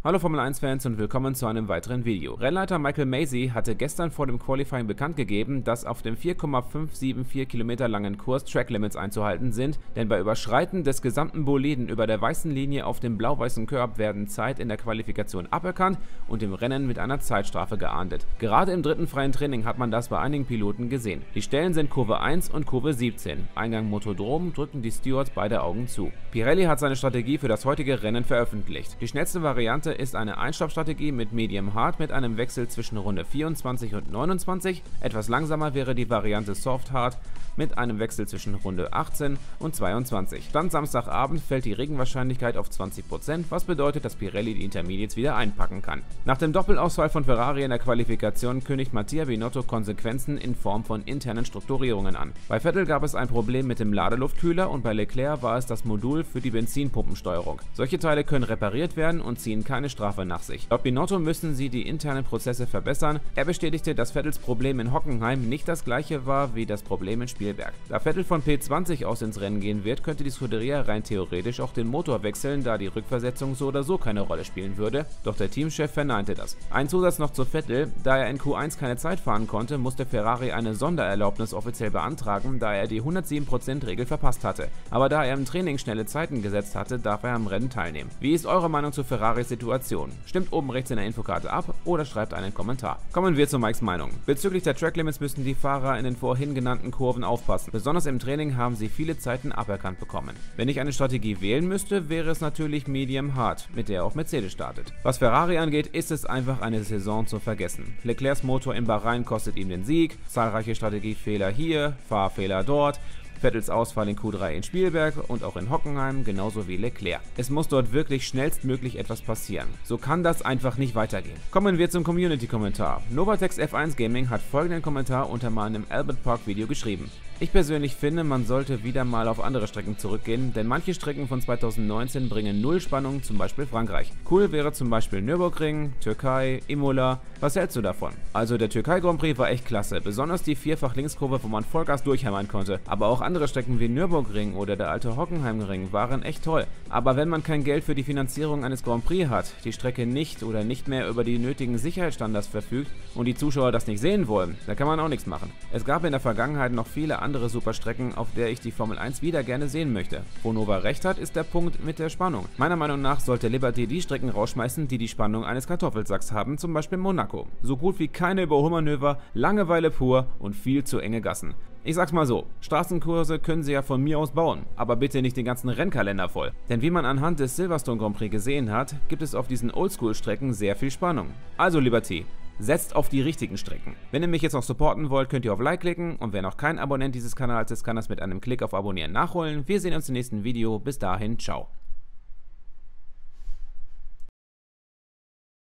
Hallo Formel 1 Fans und willkommen zu einem weiteren Video. Rennleiter Michael Masi hatte gestern vor dem Qualifying bekannt gegeben, dass auf dem 4,574 Kilometer langen Kurs Tracklimits einzuhalten sind, denn bei Überschreiten des gesamten Boliden über der weißen Linie auf dem blau-weißen Curb werden Zeit in der Qualifikation aberkannt und im Rennen mit einer Zeitstrafe geahndet. Gerade im dritten freien Training hat man das bei einigen Piloten gesehen. Die Stellen sind Kurve 1 und Kurve 17. Eingang Motodrom drücken die Stewards beide Augen zu. Pirelli hat seine Strategie für das heutige Rennen veröffentlicht. Die schnellste Variante ist eine Einstoppstrategie mit Medium Hard mit einem Wechsel zwischen Runde 24 und 29. Etwas langsamer wäre die Variante Soft Hard mit einem Wechsel zwischen Runde 18 und 22. Stand Samstagabend fällt die Regenwahrscheinlichkeit auf 20%, was bedeutet, dass Pirelli die Intermediates wieder einpacken kann. Nach dem Doppelausfall von Ferrari in der Qualifikation kündigt Mattia Binotto Konsequenzen in Form von internen Strukturierungen an. Bei Vettel gab es ein Problem mit dem Ladeluftkühler und bei Leclerc war es das Modul für die Benzinpumpensteuerung. Solche Teile können repariert werden und ziehen keine Strafe nach sich. Laut Binotto müssen sie die internen Prozesse verbessern. Er bestätigte, dass Vettels Problem in Hockenheim nicht das gleiche war wie das Problem in Spielberg. Da Vettel von P20 aus ins Rennen gehen wird, könnte die Scuderia rein theoretisch auch den Motor wechseln, da die Rückversetzung so oder so keine Rolle spielen würde, doch der Teamchef verneinte das. Ein Zusatz noch zu Vettel: Da er in Q1 keine Zeit fahren konnte, musste Ferrari eine Sondererlaubnis offiziell beantragen, da er die 107%-Regel verpasst hatte. Aber da er im Training schnelle Zeiten gesetzt hatte, darf er am Rennen teilnehmen. Wie ist eure Meinung zu Ferraris Situation? Stimmt oben rechts in der Infokarte ab oder schreibt einen Kommentar. Kommen wir zu Mikes Meinung. Bezüglich der Tracklimits müssen die Fahrer in den vorhin genannten Kurven aufpassen. Besonders im Training haben sie viele Zeiten aberkannt bekommen. Wenn ich eine Strategie wählen müsste, wäre es natürlich Medium Hard, mit der auch Mercedes startet. Was Ferrari angeht, ist es einfach eine Saison zu vergessen. Leclercs Motor in Bahrain kostet ihm den Sieg, zahlreiche Strategiefehler hier, Fahrfehler dort, Vettels Ausfall in Q3 in Spielberg und auch in Hockenheim, genauso wie Leclerc. Es muss dort wirklich schnellstmöglich etwas passieren. So kann das einfach nicht weitergehen. Kommen wir zum Community-Kommentar. Novatex F1 Gaming hat folgenden Kommentar unter meinem Albert Park Video geschrieben. Ich persönlich finde, man sollte wieder mal auf andere Strecken zurückgehen, denn manche Strecken von 2019 bringen null Spannung, zum Beispiel Frankreich. Cool wäre zum Beispiel Nürburgring, Türkei, Imola. Was hältst du davon? Also der Türkei Grand Prix war echt klasse, besonders die Vierfach-Linkskurve, wo man Vollgas durchhämmern konnte. Aber auch andere Strecken wie Nürburgring oder der alte Hockenheimring waren echt toll. Aber wenn man kein Geld für die Finanzierung eines Grand Prix hat, die Strecke nicht oder nicht mehr über die nötigen Sicherheitsstandards verfügt und die Zuschauer das nicht sehen wollen, dann kann man auch nichts machen. Es gab in der Vergangenheit noch viele andere Superstrecken, auf der ich die Formel 1 wieder gerne sehen möchte. Wo Nova recht hat, ist der Punkt mit der Spannung. Meiner Meinung nach sollte Liberty die Strecken rausschmeißen, die die Spannung eines Kartoffelsacks haben, zum Beispiel Monaco. So gut wie keine Überholmanöver, Langeweile pur und viel zu enge Gassen. Ich sag's mal so, Straßenkurse können sie ja von mir aus bauen, aber bitte nicht den ganzen Rennkalender voll. Denn wie man anhand des Silverstone Grand Prix gesehen hat, gibt es auf diesen Oldschool-Strecken sehr viel Spannung. Also Liberty, setzt auf die richtigen Strecken. Wenn ihr mich jetzt noch supporten wollt, könnt ihr auf Like klicken und wer noch kein Abonnent dieses Kanals ist, kann das mit einem Klick auf Abonnieren nachholen. Wir sehen uns im nächsten Video. Bis dahin, ciao.